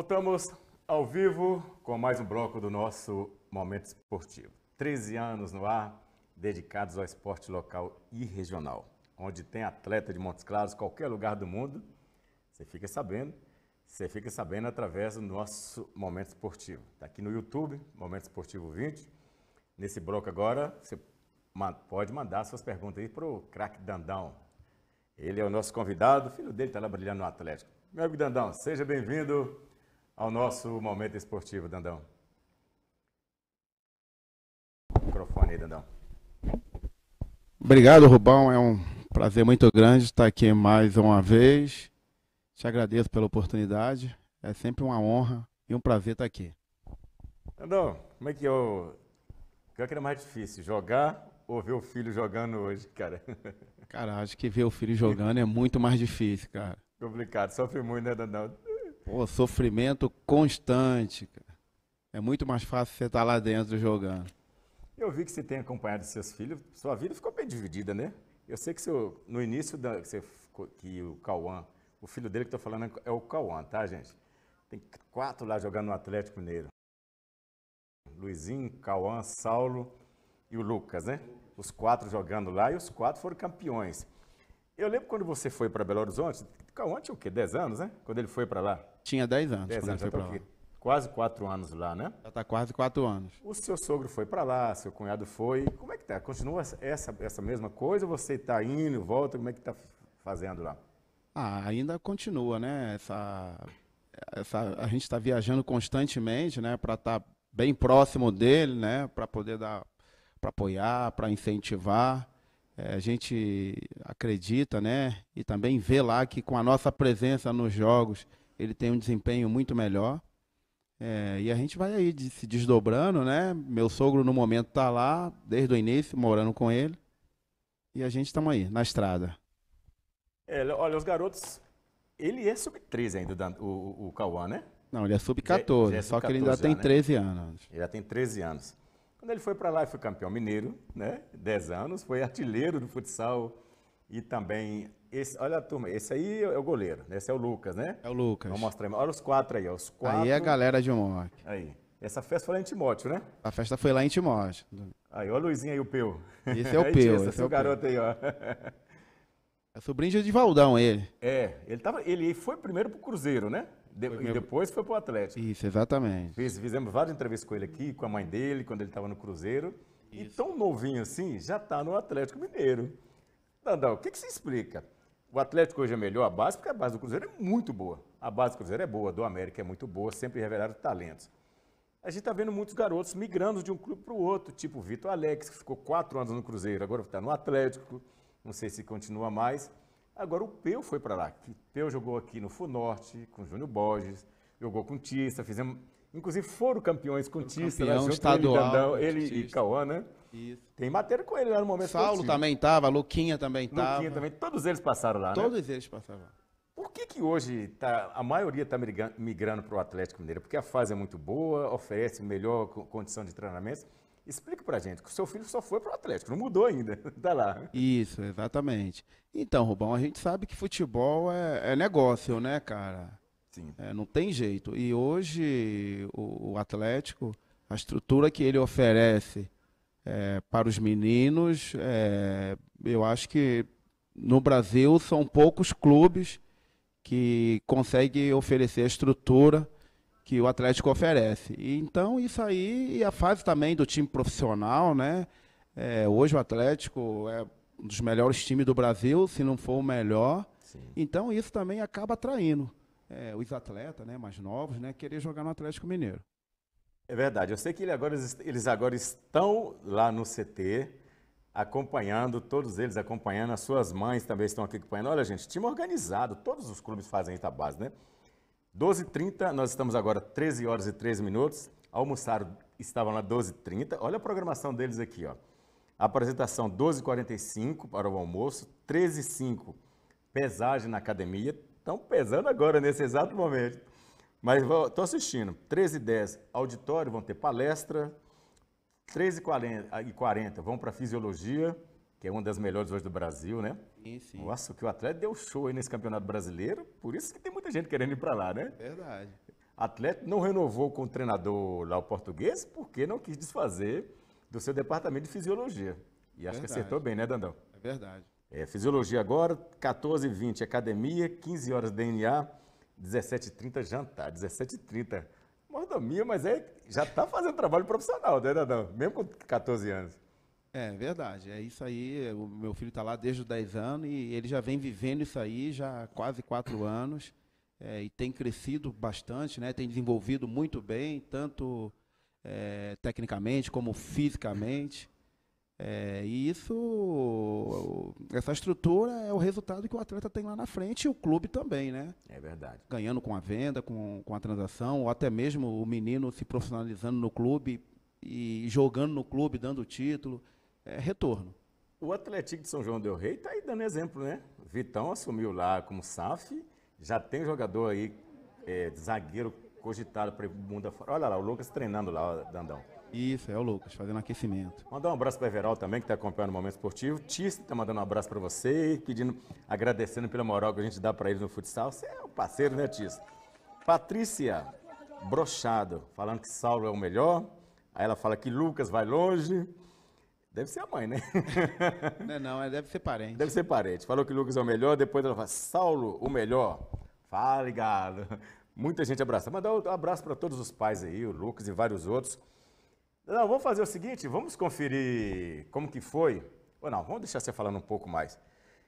Voltamos ao vivo com mais um bloco do nosso Momento Esportivo. 13 anos no ar, dedicados ao esporte local e regional. Onde tem atleta de Montes Claros, qualquer lugar do mundo, você fica sabendo através do nosso Momento Esportivo. Está aqui no YouTube, Momento Esportivo 20. Nesse bloco agora, você pode mandar suas perguntas aí para o craque Dandão. Ele é o nosso convidado, o filho dele está lá brilhando no Atlético. Meu amigo Dandão, seja bem-vindo ao nosso Momento Esportivo, Dandão. Microfone aí, Dandão. Obrigado, Rubão. É um prazer muito grande estar aqui mais uma vez. Te agradeço pela oportunidade. É sempre uma honra e um prazer estar aqui. Dandão, como é que o que era mais difícil, jogar ou ver o filho jogando hoje, cara? Cara, acho que ver o filho jogando é muito mais difícil, cara. Complicado, sofre muito, né, Dandão? Pô, sofrimento constante, cara. É muito mais fácil você estar lá dentro jogando. Eu vi que você tem acompanhado seus filhos, sua vida ficou bem dividida, né? Eu sei que no início que o Cauã, o filho dele que eu tô falando é o Cauã, tá, gente? Tem 4 lá jogando no Atlético Mineiro. Luizinho, Cauã, Saulo e o Lucas, né? Os 4 jogando lá e os 4 foram campeões. Eu lembro quando você foi para Belo Horizonte, o Cauã tinha o quê? 10 anos, né? Quando ele foi para lá? Tinha 10 anos 10 quando anos, ele já foi tá pra lá. quase 4 anos lá, né? Já tá quase 4 anos. O seu sogro foi para lá, seu cunhado foi. Como é que tá? Continua essa mesma coisa ou você tá indo, volta? Como é que tá fazendo lá? Ainda continua, né? A gente está viajando constantemente, né? Para estar bem próximo dele, né? Para poder para apoiar, para incentivar. A gente acredita, né? E também vê lá que com a nossa presença nos jogos ele tem um desempenho muito melhor. E a gente vai aí se desdobrando, né? Meu sogro no momento está lá desde o início, morando com ele. E a gente estamos aí, na estrada. Olha, os garotos, ele é sub-13 ainda, o Cauã, né? Não, ele é Já sub-14, é só que ele ainda sub-14 tem já, né? 13 anos. Ele já tem 13 anos. Quando ele foi para lá, ele foi campeão mineiro, né? 10 anos, foi artilheiro do futsal e também, olha a turma, esse aí é o goleiro, né? Esse é o Lucas, né? É o Lucas. Vamos mostrar, olha os 4 aí, ó, os 4. Aí é a galera de Moc. Aí, essa festa foi lá em Timóteo, né? A festa foi lá em Timóteo. Aí, ó o Luizinho aí, o Peu. Esse é o Aí, Peu. esse Esse é é o o garoto aí, ó. É sobrinho de Valdão, ele. Ele foi primeiro pro Cruzeiro, né? E depois foi pro Atlético. Isso, exatamente. Fizemos várias entrevistas com ele aqui, com a mãe dele, quando ele estava no Cruzeiro. Isso. E tão novinho assim, já está no Atlético Mineiro. Dandão, o que se explica? O Atlético hoje é melhor a base, porque a base do Cruzeiro é muito boa. A base do Cruzeiro é boa, do América é muito boa, sempre revelaram talentos. A gente está vendo muitos garotos migrando de um clube para o outro, tipo o Vitor Alex, que ficou 4 anos no Cruzeiro, agora está no Atlético, não sei se continua mais. Agora o Peu foi para lá. O Peu jogou aqui no Funorte, com o Júnior Borges, jogou com o Tissa, fizemos... Inclusive foram campeões com o Tissa, campeão junto estadual, ele e Cauã, né? Isso. Tem matéria com ele lá no momento. Saulo também estava, Luquinha também estava. Luquinha também, todos eles passaram lá, né? Todos eles passaram lá. Por que hoje a maioria está migrando para o Atlético Mineiro? Porque a fase é muito boa, oferece melhor condição de treinamento. Explica pra gente, que o seu filho só foi para o Atlético, não mudou ainda, tá lá. Isso, exatamente. Então, Rubão, a gente sabe que futebol é negócio, né, cara? Sim. Não tem jeito. E hoje o Atlético, a estrutura que ele oferece para os meninos, eu acho que no Brasil são poucos clubes que conseguem oferecer a estrutura que o Atlético oferece. E, então, isso aí, e a fase também do time profissional, né? Hoje o Atlético é um dos melhores times do Brasil, se não for o melhor. Sim. Então, isso também acaba atraindo os atletas, né, mais novos, né, querer jogar no Atlético Mineiro. É verdade, eu sei que eles agora estão lá no CT, acompanhando, todos eles acompanhando, as suas mães também estão aqui acompanhando. Olha, gente, time organizado, todos os clubes fazem isso à base, né? 12h30, nós estamos agora 13 horas e 13 minutos, almoçaram, estavam lá 12h30, olha a programação deles aqui, ó. Apresentação 12h45 para o almoço, 13h05, pesagem na academia, estão pesando agora, nesse exato momento. Mas estou assistindo. 13h10, auditório, vão ter palestra. 13h40 vão para fisiologia, que é uma das melhores hoje do Brasil, né? Sim. Nossa, que o Atlético deu show aí nesse Campeonato Brasileiro, por isso que tem muita gente querendo ir para lá, né? Verdade. Atlético não renovou com o treinador lá, o português, porque não quis desfazer do seu departamento de fisiologia. E acho que acertou bem, né, Dandão? É verdade. Fisiologia agora, 14h20 academia, 15 horas DNA, 17h30 jantar, 17h30. Mordomia, mas já está fazendo trabalho profissional, né, Dandão? Mesmo com 14 anos. É verdade, é isso aí. O meu filho está lá desde os 10 anos e ele já vem vivendo isso aí já há quase 4 anos. E tem crescido bastante, né? Tem desenvolvido muito bem, tanto tecnicamente como fisicamente. E essa estrutura é o resultado que o atleta tem lá na frente e o clube também, né? É verdade. Ganhando com a venda, com a transação, ou até mesmo o menino se profissionalizando no clube e jogando no clube, dando título. Retorno. O Atlético de São João del Rei está aí dando exemplo, né? Vitão assumiu lá como SAF, já tem jogador aí, zagueiro cogitado para ir pro mundo afora. Olha lá, o Lucas treinando lá, Dandão. Isso, é o Lucas, fazendo aquecimento. Mandar um abraço para o Everaldo também, que está acompanhando o Momento Esportivo. Tista está mandando um abraço para você, agradecendo pela moral que a gente dá para ele no futsal. Você é um parceiro, né, Tista? Patrícia Brochado, falando que Saulo é o melhor. Aí ela fala que Lucas vai longe. Deve ser a mãe, né? Não, deve ser parente. Deve ser parente. Falou que Lucas é o melhor, depois ela fala, Saulo, o melhor. Fala, galo. Muita gente abraça. Mandar um abraço para todos os pais aí, o Lucas e vários outros. Não, vamos fazer o seguinte, vamos conferir como que foi. Ou não, vamos deixar você falando um pouco mais.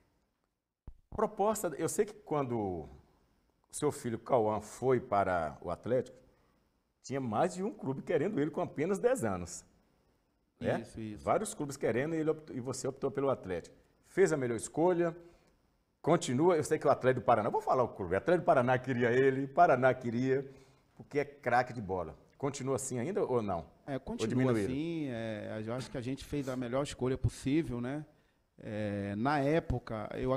Proposta, eu sei que quando o seu filho Cauã foi para o Atlético, tinha mais de um clube querendo ele com apenas 10 anos. Né? Isso. Vários clubes querendo e você optou pelo Atlético. Fez a melhor escolha, continua, eu sei que o Atlético do Paraná, vou falar o clube, o Atlético do Paraná queria ele, Paraná queria, porque é craque de bola. Continua assim ainda ou não? Continua assim, eu acho que a gente fez a melhor escolha possível, né? Na época, eu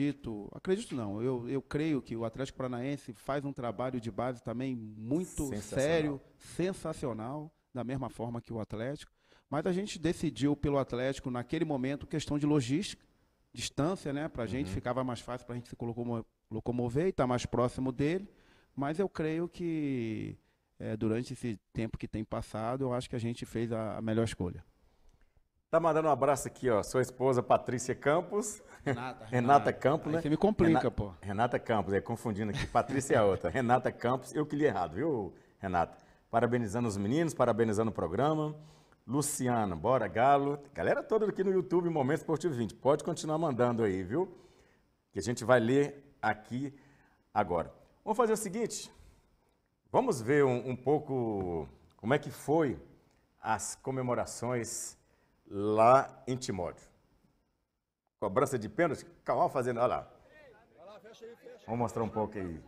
creio que o Atlético Paranaense faz um trabalho de base também muito sério, sensacional, da mesma forma que o Atlético, mas a gente decidiu pelo Atlético, naquele momento, questão de logística, distância, né? Para a gente ficava mais fácil para a gente se locomover e estar mais próximo dele, mas eu creio que durante esse tempo que tem passado, eu acho que a gente fez a melhor escolha. Tá mandando um abraço aqui, ó, sua esposa Patrícia Campos. Renata Campos, né? Você me complica, pô. Renata Campos, confundindo aqui. Patrícia é a outra. Renata Campos, eu que li errado, viu, Renata? Parabenizando os meninos, parabenizando o programa. Luciana, bora, Galo. Galera toda aqui no YouTube, Momento Esportivo 20. Pode continuar mandando aí, viu? Que a gente vai ler aqui agora. Vamos fazer o seguinte. Vamos ver um pouco como é que foi as comemorações lá em Timóteo. Cobrança de pênalti, Cauã fazendo, olha lá. Vamos mostrar um pouco aí.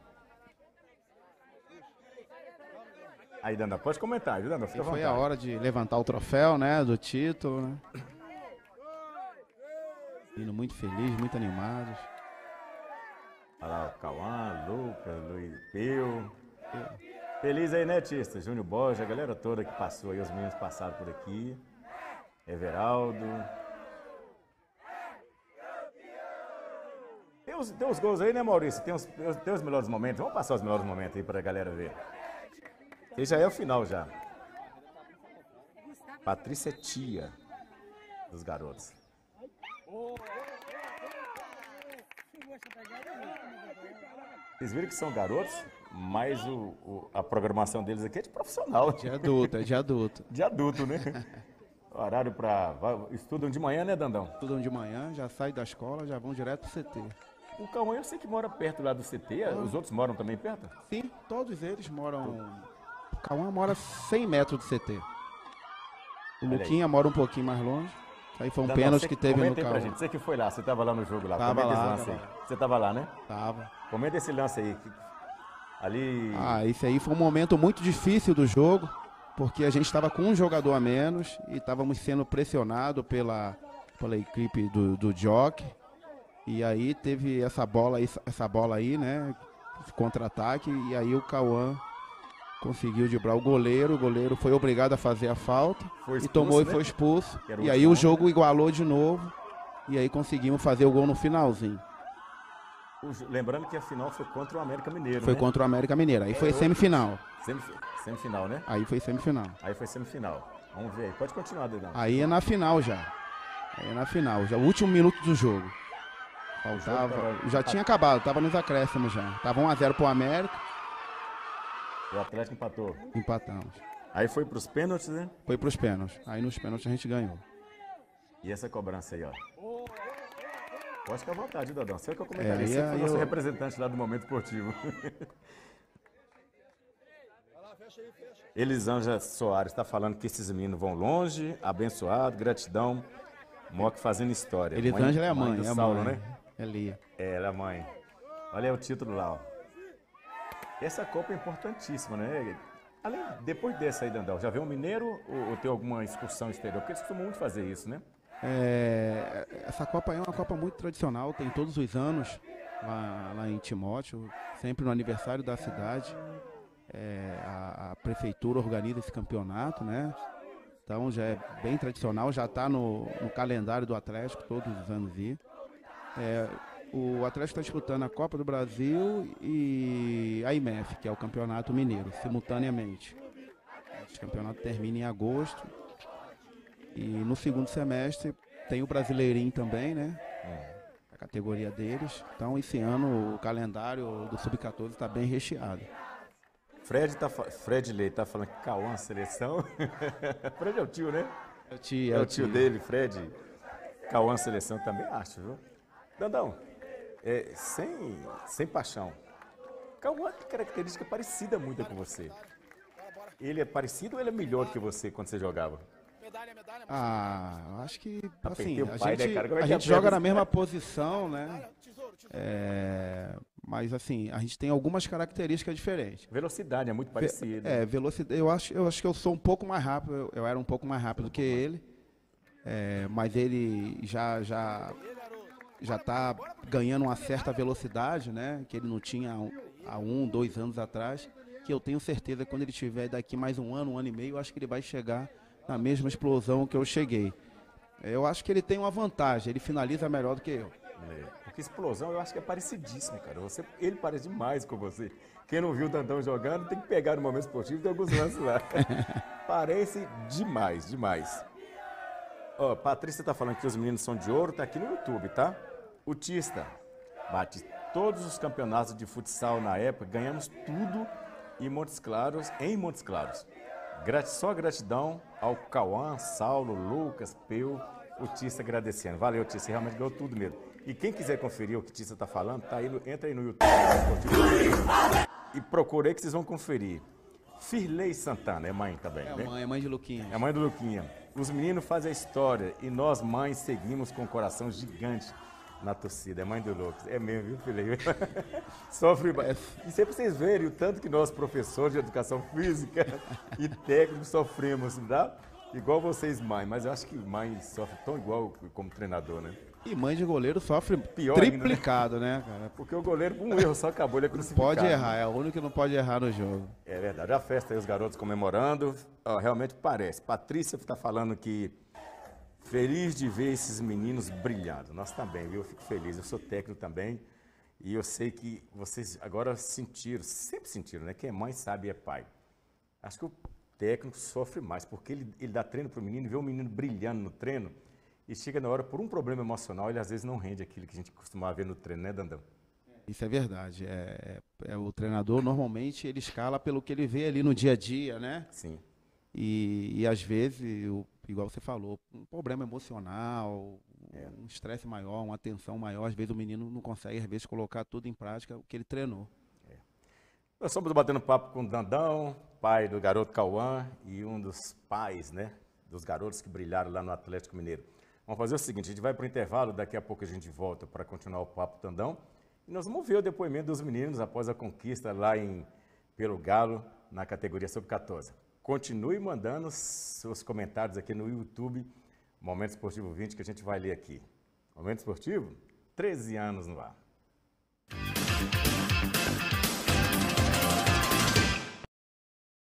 Aí, Danda, pode comentar, viu, Danda? Fica à vontade. Foi a hora de levantar o troféu, né, do título, né? Indo muito feliz, muito animados. Olha lá, o Cauã, Lucas, Luiz Peu. Feliz aí, né, Tista? Júnior Borges, a galera toda que passou aí, os meninos passaram por aqui. Everaldo. Tem os gols aí, né, Maurício? Tem os melhores momentos. Vamos passar os melhores momentos aí pra galera ver. Esse já é o final já. Patrícia Tia dos garotos. Vocês viram que são garotos, mas a programação deles aqui é de profissional. De adulto, de adulto. De adulto, né? Horário para... Estudam de manhã, né, Dandão? Estudam de manhã, já saem da escola, já vão direto pro CT. O Cauã, eu sei que mora perto lá do CT. Os outros moram também perto? Sim, todos eles moram... O Cauã mora 100 metros do CT. O Luquinha mora um pouquinho mais longe. Aí foi um pênalti que teve no Cauã. Gente. Você que foi lá, você estava lá no jogo lá. Tava Comenta lá, esse lance aí. Você estava lá, né? Tava. Comenta esse lance aí. Ali... Esse aí foi um momento muito difícil do jogo, porque a gente estava com um jogador a menos e estávamos sendo pressionados pela equipe do Jockey. E aí teve essa bola aí, né? Contra-ataque, e aí o Cauã conseguiu driblar o goleiro foi obrigado a fazer a falta, expulso, foi expulso, e aí o jogo igualou de novo, e aí conseguimos fazer o gol no finalzinho. Lembrando que a final foi contra o América Mineiro, Foi né? contra o América Mineiro. Aí foi semifinal. Semifinal, né? Aí foi semifinal. Aí foi semifinal. Vamos ver aí. Pode continuar, Dedão. Aí é na final já. Aí é na final, já o último minuto do jogo. Faltava, já tinha acabado, tava nos acréscimos já. Tava 1-0 pro América. O Atlético empatou. Empatamos. Aí foi pros pênaltis, né? Foi pros pênaltis. Aí nos pênaltis a gente ganhou. E essa cobrança aí, ó. Pode ficar à vontade, Dodão. Você é que eu comentaria. Você foi aí nosso representante lá do Momento Esportivo. Elisângela Soares está falando que esses meninos vão longe, abençoado, gratidão. Mock fazendo história. Elisângela é a mãe, do é a Saulo, mãe. né? É Lia. É, ela é a mãe. Olha aí o título lá, ó. Essa Copa é importantíssima, né? Além, depois dessa aí, Dandão, já veio um mineiro ou tem alguma excursão exterior? Porque eles costumam muito fazer isso, né? Essa Copa é uma Copa muito tradicional, tem todos os anos lá em Timóteo, sempre no aniversário da cidade. A prefeitura organiza esse campeonato, né? Então já é bem tradicional, já está no calendário do Atlético todos os anos. O Atlético está disputando a Copa do Brasil e a IMEF, que é o Campeonato Mineiro, simultaneamente. Esse campeonato termina em agosto. E no segundo semestre tem o Brasileirinho também, né? A categoria deles. Então esse ano o calendário do Sub-14 está bem recheado. Fred Leite tá falando que Cauã seleção. Fred é o tio, né? É o tio dele, Fred. Cauã seleção também acho, viu? Dandão, sem paixão. Cauã tem característica parecida muito com você. Ele é parecido ou ele é melhor do que você quando você jogava? Acho que assim, a a gente joga na mesma posição, né? Mas assim, a gente tem algumas características diferentes. Velocidade é muito parecida. Velocidade. Eu acho que eu sou um pouco mais rápido. Eu era um pouco mais rápido que ele. Mas ele já está ganhando uma certa velocidade, né? Que ele não tinha há 2 anos atrás. Que eu tenho certeza que quando ele tiver daqui mais um ano e meio, eu acho que ele vai chegar na mesma explosão que eu cheguei. Eu acho que ele tem uma vantagem, ele finaliza melhor do que eu. Porque explosão eu acho que é parecidíssimo, cara. Ele parece demais com você. Quem não viu o Dandão jogando tem que pegar no Momento Esportivo, tem alguns lances lá. Parece demais, demais. Ó, Patrícia tá falando que os meninos são de ouro, tá aqui no YouTube, tá? O Tista bate todos os campeonatos de futsal na época, ganhamos tudo em Montes Claros. Só gratidão ao Cauã, Saulo, Lucas, Peu, o Tista agradecendo. Valeu, Tista, realmente ganhou tudo mesmo. E quem quiser conferir o que o Tista está falando, tá aí, entra aí no YouTube e procura aí que vocês vão conferir. Firley Santana, é mãe também, né? É mãe de Luquinha. É mãe do Luquinha. Os meninos fazem a história e nós, mães, seguimos com um coração gigante na torcida. É mãe do Lucas. É mesmo, viu, Firley? Sofre. E sempre vocês verem o tanto que nós, professores de educação física e técnicos, sofremos, tá? Igual vocês, mãe. Mas eu acho que mãe sofre tão igual como treinador, né? E mãe de goleiro sofre pior triplicado, ainda, né, cara? Porque o goleiro, um erro só acabou, ele é crucificado. Pode errar, é o único que não pode errar no jogo. É verdade. A festa aí, os garotos comemorando. Ó, realmente parece. Patrícia está falando que feliz de ver esses meninos brilhando. Nós também, viu? Eu fico feliz. Eu sou técnico também. E eu sei que vocês agora sempre sentiram, né? Quem é mãe sabe e é pai. Acho que o técnico sofre mais, porque ele dá treino para o menino, vê o menino brilhando no treino, e chega na hora, por um problema emocional, ele às vezes não rende aquilo que a gente costumava ver no treino, né, Dandão? Isso é verdade. O treinador, normalmente, ele escala pelo que ele vê ali no dia a dia, né? Sim. E às vezes, igual você falou, um problema emocional, um estresse maior, uma tensão maior, às vezes o menino não consegue, às vezes, colocar tudo em prática o que ele treinou. Nós estamos batendo papo com o Dandão, pai do garoto Cauã e um dos pais, né, dos garotos que brilharam lá no Atlético Mineiro. Vamos fazer o seguinte, a gente vai para o intervalo, daqui a pouco a gente volta para continuar o papo do Dandão. E nós vamos ver o depoimento dos meninos após a conquista lá pelo Galo, na categoria Sub-14. Continue mandando seus comentários aqui no YouTube, Momento Esportivo 20, que a gente vai ler aqui. Momento Esportivo, 13 anos no ar.